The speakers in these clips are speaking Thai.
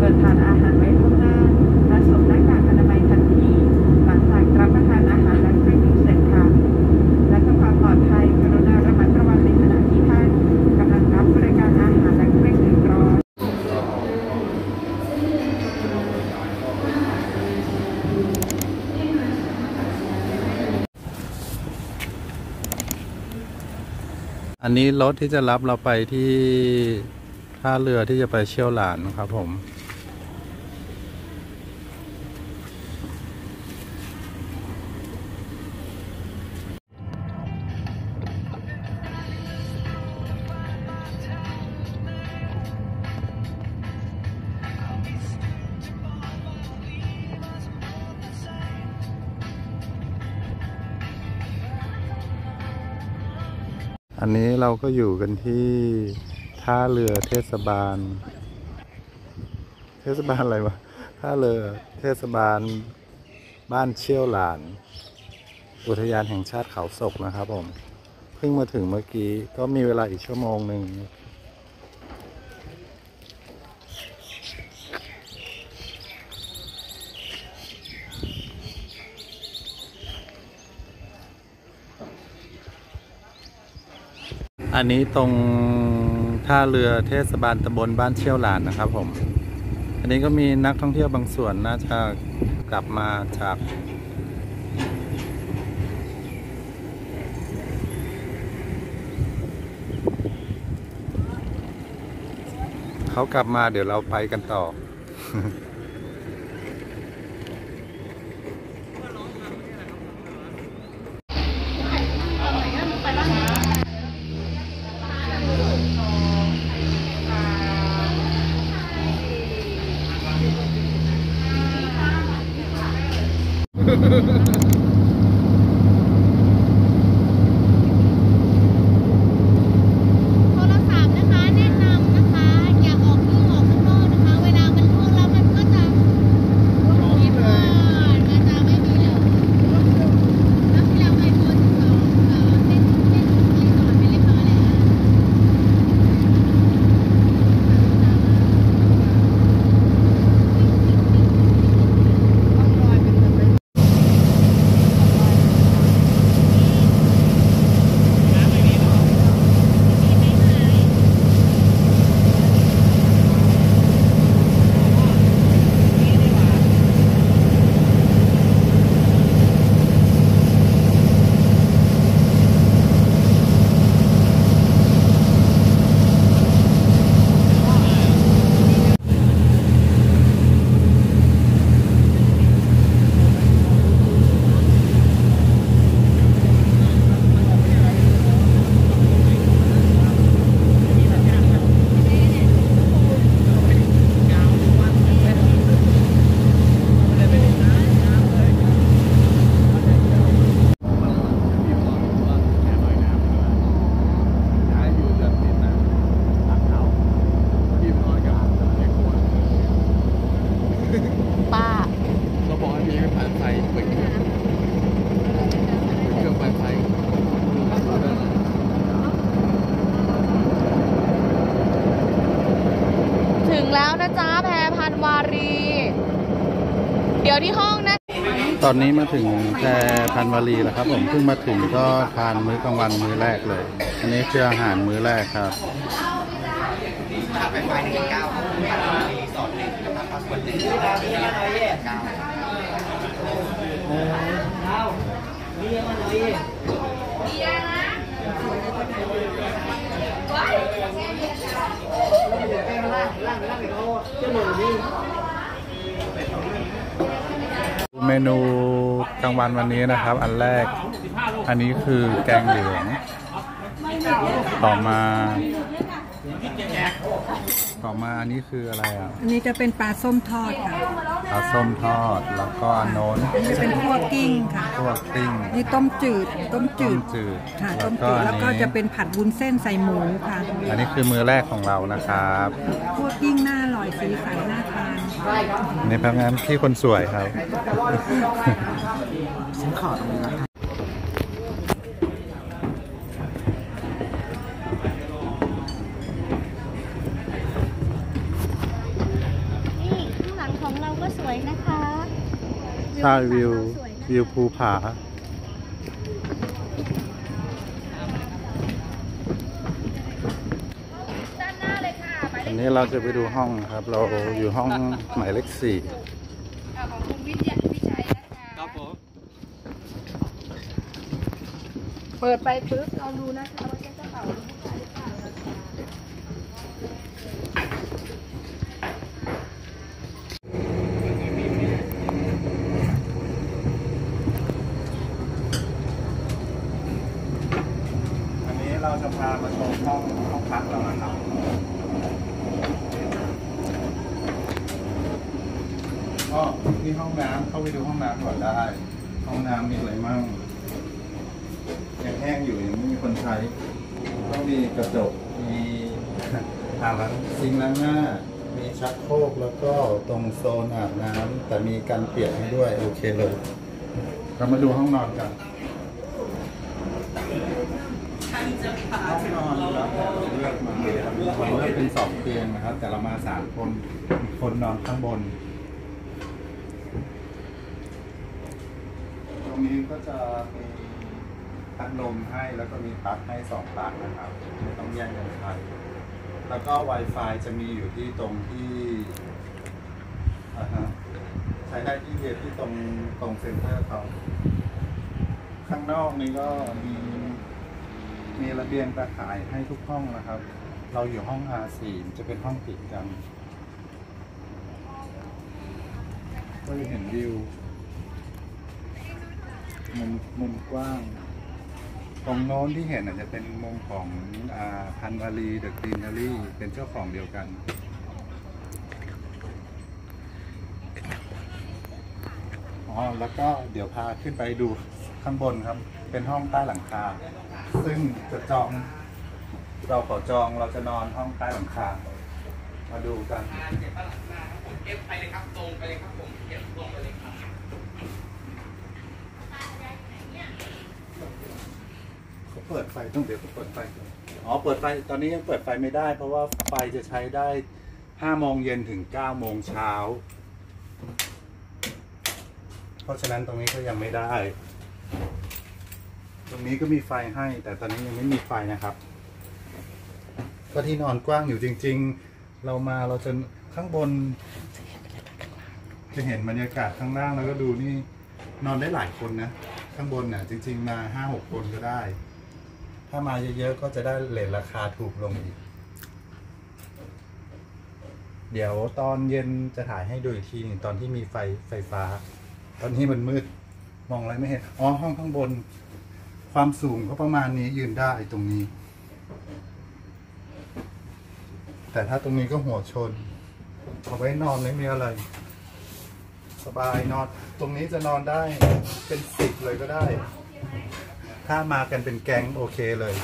ชิญทานอาหารไว้ล่วงหน้าและสวมหน้ากากอนามัยทันทีหลังจากรับประทานอาหารและเครื่องดื่มเสร็จค่ะและเพื่อความปลอดภัยกรุณาระมัดระวังในขณะที่ท่านกำลังรับบริการอาหารและเครื่องดื่มร้อนอันนี้รถที่จะรับเราไปที่ท่าเรือที่จะไปเชี่ยวหลานนะครับผมอันนี้เราก็อยู่กันที่ท่าเรือเทศบาลอะไรวะท่าเรือเทศบาลบ้านเชี่ยวหลานอุทยานแห่งชาติเขาศกนะครับผมเพิ่งมาถึงเมื่อกี้ก็มีเวลาอีกชั่วโมงหนึ่งอันนี้ตรงท่าเรือเทศบาลตำบลบ้านเชี่ยวหลานนะครับผมอันนี้ก็มีนักท่องเที่ยวบางส่วนน่าจะกลับมาจากเขากลับมาเดี๋ยวเราไปกันต่อแล้วนะจ๊ะแพรพันวารีเดี๋ยวที่ห้องนะตอนนี้มาถึงแพรพันวารีแล้วครับผมเพิ่งมาถึงก็ทานมื้อกลางวันมื้อแรกเลยอันนี้คืออาหารมื้อแรกครับไป1 9มีสอน1นะครับพาสปอร์ต1 เมนูกลางวันวันนี้นะครับอันแรกอันนี้คือแกงเหลืองต่อมาอันนี้คืออะไรอ่ะอันนี้จะเป็นปลาส้มทอดค่ะปลาส้มทอดแล้วก็อันโน้นจะเป็นคั่วกิ้งค่ะคั่วกิ้งนี่ต้มจืดค่ะต้มจืดแล้วก็จะเป็นผัดวุ้นเส้นใส่หมูค่ะอันนี้คือมื้อแรกของเรานะครับคั่วกิ้งน่าอร่อยสีสันน่าทานนี่พนักงานที่คนสวยครับฉันขอตรงนี้นะคะนี่ก็สวยนะคะใช่วิวสวยนะวิวภูผาด้านหน้าเลยค่ะหมายเลอัขนนี้เราจะไปดูห้องนะครับ เราอยู่ห้องหมายเลข 4 ของคุณวิชัยนะคะครับผมเปิดไปปุ๊บเราดูนะคะว่าจะกระเป๋าหรือผู้ชายหรือเปล่านะคะอันนี้เราจะพามาชมห้องพักเรานะครับก็ที่ห้องน้ำเข้าไปดูห้องน้ำก่อนได้ ห้องน้ำมีอะไรมั่งยังแห้งอยู่ยังไม่มีคนใช้ต้องมีกระจกมีอ่างล้างซิงค์ล้างหน้า มีชักโครกแล้วก็ตรงโซนอาบน้ำแต่มีการเปียกให้ด้วยโอเคเลยเรามาดูห้องนอนกันห้องนอนแล้วแต่เราเลือกมาเราเลือกเป็น2 เตียงนะครับ แต่เรามา3 คนอีกคนนอนข้างบน ตรงนี้ก็จะมีพัดลมให้แล้วก็มีปลั๊กให้2 ปลั๊กนะครับไม่ต้องแย่งกันใช้แล้วก็ Wi-Fi จะมีอยู่ที่ตรงที่ใช้ได้ที่เดียวที่ตรงเซ็นเตอร์เขาข้างนอกนี่ก็มีระเบียงตะข่ายให้ทุกห้องนะครับ เราอยู่ห้อง R4 จะเป็นห้องติดกันก็จะเห็นวิวมุมกว้าง ตรงโน้นที่เห็นอาจจะเป็นมุมของพันวารีเดอะกรีนเนอรี่เป็นเจ้าของเดียวกันแล้วก็เดี๋ยวพาขึ้นไปดูข้างบนครับเป็นห้องใต้หลังคาซึ่งจะเราขอจองเราจะนอนห้องใต้หลังคามาดูกันเก็บไปเลยครับตรงไปเลยครับผมเก็บตรงไปเลยครับเขาเปิดไฟต้องเดี๋ยวเขาเปิดไฟเปิดไฟตอนนี้ยังเปิดไฟไม่ได้เพราะว่าไฟจะใช้ได้5 โมงเย็นถึง9 โมงเช้าเพราะฉะนั้นตรงนี้ก็ยังไม่ได้ตรงนี้ก็มีไฟให้แต่ตอนนี้ยังไม่มีไฟนะครับก็ที่นอนกว้างอยู่จริงๆเราจะข้างบนจะเห็นบรรยากาศข้างล่างแล้วก็ดูนี่นอนได้หลายคนนะข้างบนน่ะจริงๆมา 5-6 คนก็ได้ถ้ามาเยอะๆก็จะได้เรทราคาถูกลงอีกเดี๋ยวตอนเย็นจะถ่ายให้ดูอีกทีนึงตอนที่มีไฟฟ้าตอนนี้มันมืดมองอะไรไม่เห็นห้องข้างบนความสูงก็ประมาณนี้ยืนได้ตรงนี้แต่ถ้าตรงนี้ก็หัวชนเอาไว้นอนไม่มีอะไรสบายนอนตรงนี้จะนอนได้เป็น10เลยก็ได้ถ้ามากันเป็นแก๊งโอเคเลย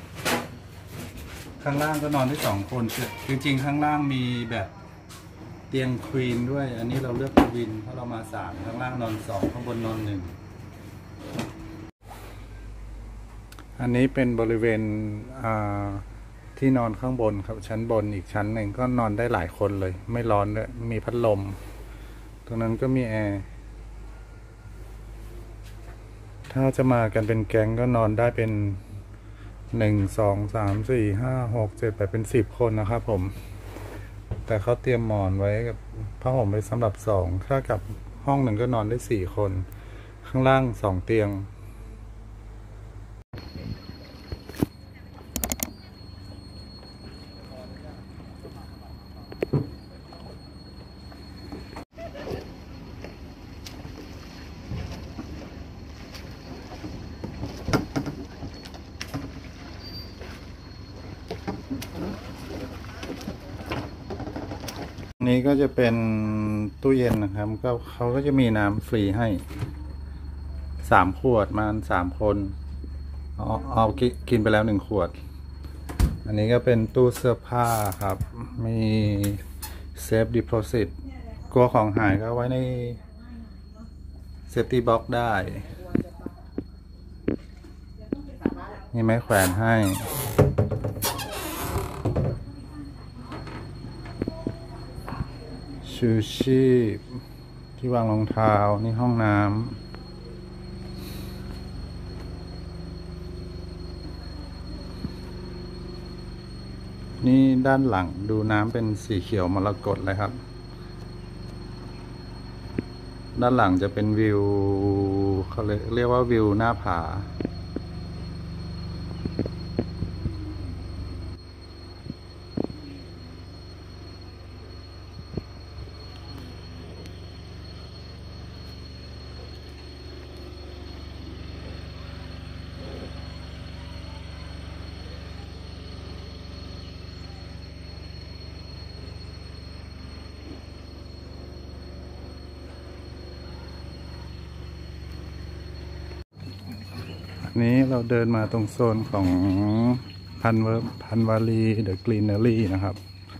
ข้างล่างก็นอนได้2 คนจริงๆข้างล่างมีแบบเตียงควีนด้วยอันนี้เราเลือกควีนเพราะเรามา3ข้างล่างนอน2ข้างบนนอน1อันนี้เป็นบริเวณที่นอนข้างบนครับชั้นบนอีกชั้นหนึ่งก็นอนได้หลายคนเลยไม่ร้อนด้วยมีพัดลมตรงนั้นก็มีแอร์ถ้าจะมากันเป็นแก๊งก็นอนได้เป็น1 2 3 4 5 6 7 8เป็น10 คนนะครับผมแต่เขาเตรียมหมอนไว้กับผ้าห่มไว้สำหรับ2ถ้ากับห้องหนึ่งก็นอนได้4 คนข้างล่าง2 เตียงนี้ก็จะเป็นตู้เย็นนะครับก็เขาก็จะมีน้ำฟรีให้3 ขวดมา3 คนเอากินไปแล้ว1 ขวดอันนี้ก็เป็นตู้เสื้อผ้าครับมีเซฟดิโพซิตกลัวของหายก็ไว้ในเซฟตี้บ็อกซ์ได้มีไม้แขวนให้ชูชีพที่วางรองเท้านี่ห้องน้ำนี่ด้านหลังดูน้ำเป็นสีเขียวมรกตเลยครับด้านหลังจะเป็นวิวเขาเรียกว่าวิวหน้าผานี้เราเดินมาตรงโซนของพันวารีเดอะกรีนเนอรี่นะครับ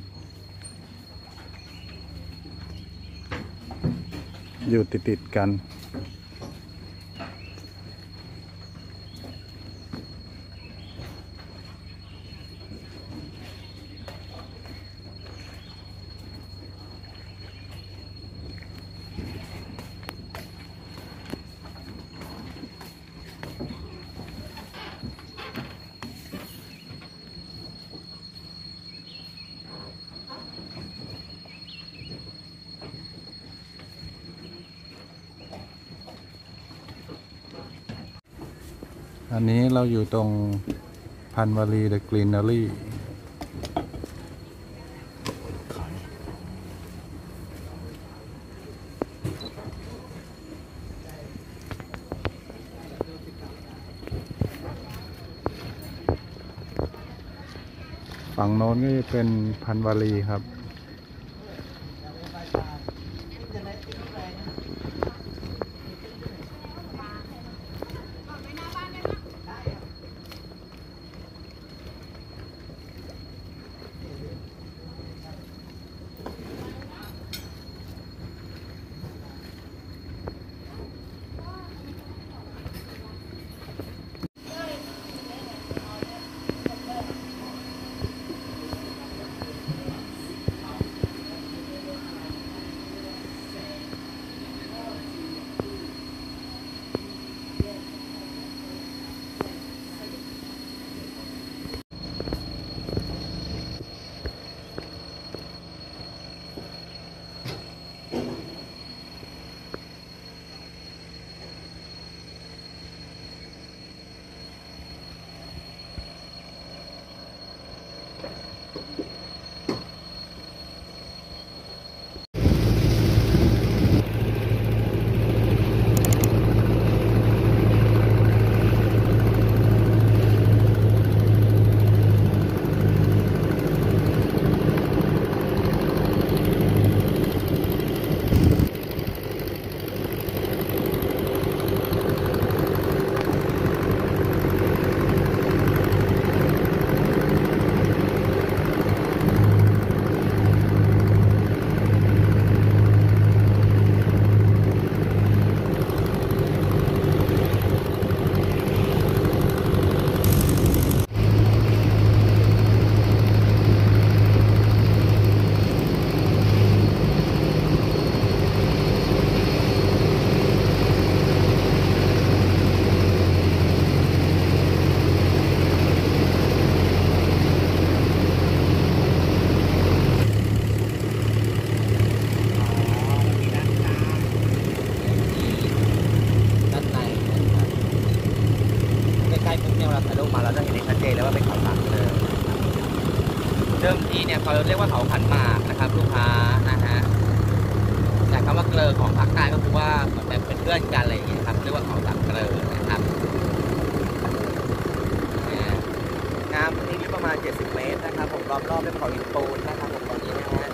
อยู่ติดกันอันนี้เราอยู่ตรงพันวารีเดอะกรีนเนอรี่ฝั่งโน้นก็จะเป็นพันวารีครับเดิมทีเนี่ยเขาเรียกว่าเขาขันหมากนะครับลูกค้านะฮะแต่คำว่าเกลอของภาคใต้ก็คือว่าเหมือนแบบเป็นเพื่อนกันอะไรอย่างเงี้ยครับเรียกว่าเขาสามเกลอนะครับน้ำตรงนี้ลึกประมาณ70 เมตรนะครับผมรอบด้วยเขาหินปูนนะครับผมตอนนี้นะฮะ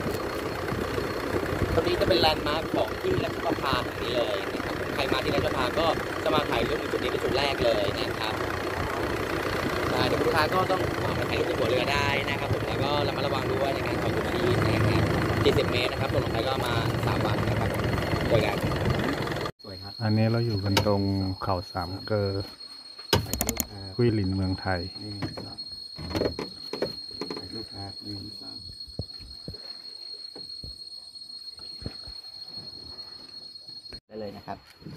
ตรงนี้จะเป็นแลนด์มาร์คของที่ราชประภาแห่งนี้เลยนะครับใครมาที่ราชประภาก็จะมาถ่ายรูปจุดนี้เป็นจุดแรกเลยนะครับเดี๋ยวลูกค้าก็ต้องมาถ่ายรูปในหัวเรือได้นะครับผมแล้วก็ระมัดระวังด้วยในการขับรถที่นะครับ70 เมตรนะครับตรงลงไปก็มา3 วันนะครับเจอกันสวยครับอันนี้เราอยู่กันตรงเขาสามเกลอกุ้ยหลินเมืองไทยถ่ายรูปครับเลยนะครับ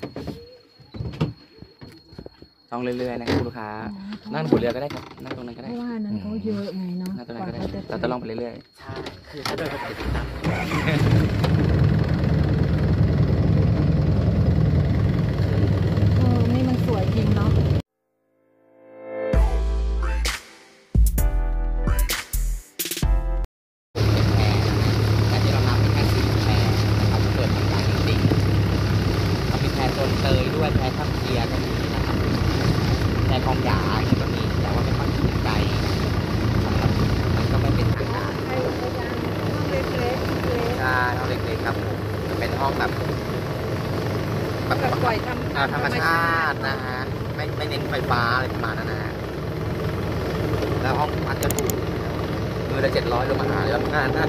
ต้องเรื่อยๆนะครับคุณลูกค้านั่งบนเรือก็ได้ครับนั่งตรงนั้นก็ได้เพราะว่านั้นเขาเยอะไงเนาะนั่งตรงนั้นก็ได้เราจะลองไปเรื่อยๆใช่คือถ้าโดยปกติครับนี่มันสวยจริงเนาะแต่ที่เรานับเป็นแค่4 แพรนะครับเปิดทำการจริงๆเขามีแพรโซนเตยด้วยแพรทับเทียก็มีนะครับแพรกองหยาก็มีแต่ว่าไม่ค่อยถึงใจสำหรับมันก็ไม่เป็นทางการห้องเล็กๆใช่ห้องเล็กๆครับผมจะเป็นห้องแบบแบบปล่อยธรรมชาตินะฮะไม่เน้นไฟฟ้าอะไรประมาณนั้นนะฮะแล้วห้องพักจะถูกมือละ700ลงมาหาเลยงานนะ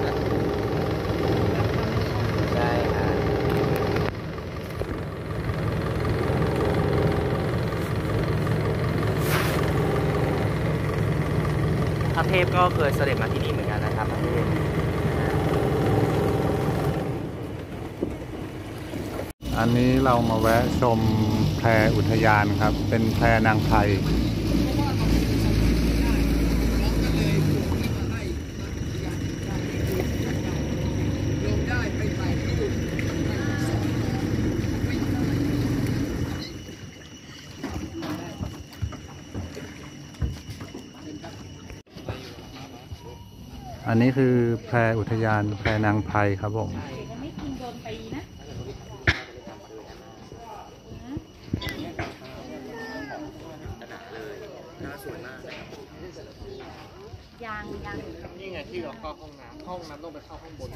ใช่ครับ พระเทพก็เคยเสด็จมาที่นี่เหมือนกันนะครับพระเทพอันนี้เรามาแวะชมแพอุทยานครับ เป็นแพนางไทยอันนี้คือแพอุทยานแพนางไทยครับผมนี่ไงที่เราเข้าห้องน้ำต้องไปเข้าห้องบน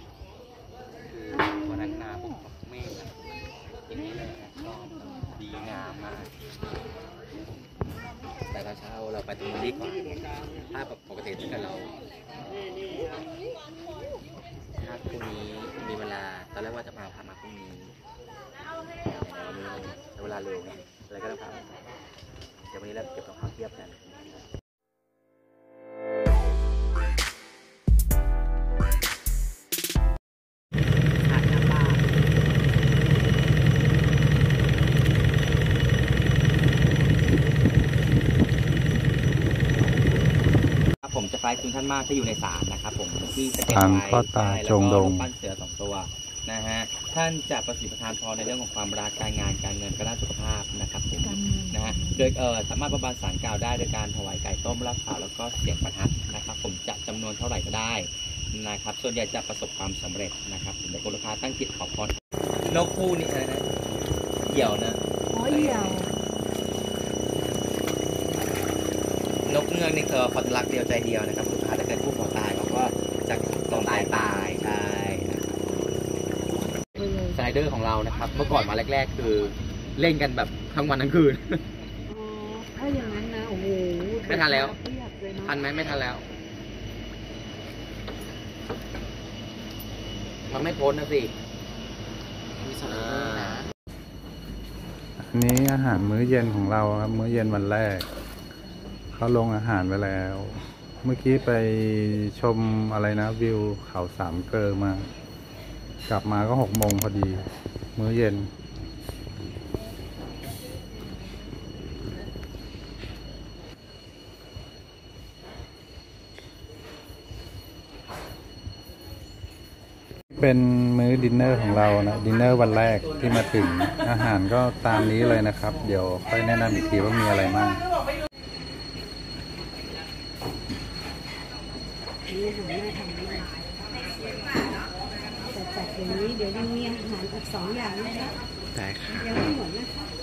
วันนั้นนาผมกับเมฆทีนี้เลยก็ดีงามมากแต่ตอนเช้าเราไปตรงนี้ดีกว่าถ้าปกติที่กับเราถ้าพรุ่งนี้มีเวลาตอนแรกว่าจะพามาพรุ่งนี้เวลาเร็วอะไรก็ต้องพาเดี๋ยววันนี้เราเก็บรองเท้าเทียบกันผมจะไปคุณท่านมากที่อยู่ในศาลนะครับผมที่สเต็ปศาลไว้พ่อตาจงดงปั้นเสือ2 ตัวนะฮะท่านจะประสิทธิประทานพรในเรื่องของความรักการงานการเงินการด้านสุขภาพนะครับผมนะฮะโดยสามารถประบาลสารกล่าวได้โดยการถวายไก่ต้มลาบขาวแล้วก็เสียงประทัดนะครับผมจะจำนวนเท่าไหร่ก็ได้นะครับส่วนใหญ่จะประสบความสำเร็จนะครับเดี๋ยวคุณลูกค้าตั้งจิตขอพรนกคู่นี่อะไรนะเหี่ยวนะอ๋อเหี่ยวนกเงือกนี่คือคนรักเดียวใจเดียวนะครับลูกค้าถ้าเกิดผู้ขอตายเขาก็จะต้องตายใช่สไลเดอร์ของเรานะครับเมื่อก่อนมาแรกๆคือเล่นกันแบบทั้งวันทั้งคืนถ้าอย่างนั้นนะโอ้โหไม่ทันแล้วเพียบเลยเนาะทันไหมไม่ทันแล้ว มันไม่พ้นนะสิมีสองนะอันนี้อาหารมื้อเย็นของเราครับมื้อเย็นวันแรกเขาลงอาหารไปแล้ว เมื่อกี้ไปชมอะไรนะวิวเขาสามเกลอมา กลับมาก็6 โมงพอดี มื้อเย็นเป็นมื้อดินเนอร์ของเรานะดินเนอร์วันแรกที่มาถึงอาหารก็ตามนี้เลยนะครับ เดี๋ยวค่อยแนะนำอีกทีว่ามีอะไรบ้างนี่อาหารน่าทำมากแต่จัดอย่างนี้เดี๋ยวยังมีอาหารอีก2 อย่างนะคะได้ค่ะยังไม่หมดนะคะ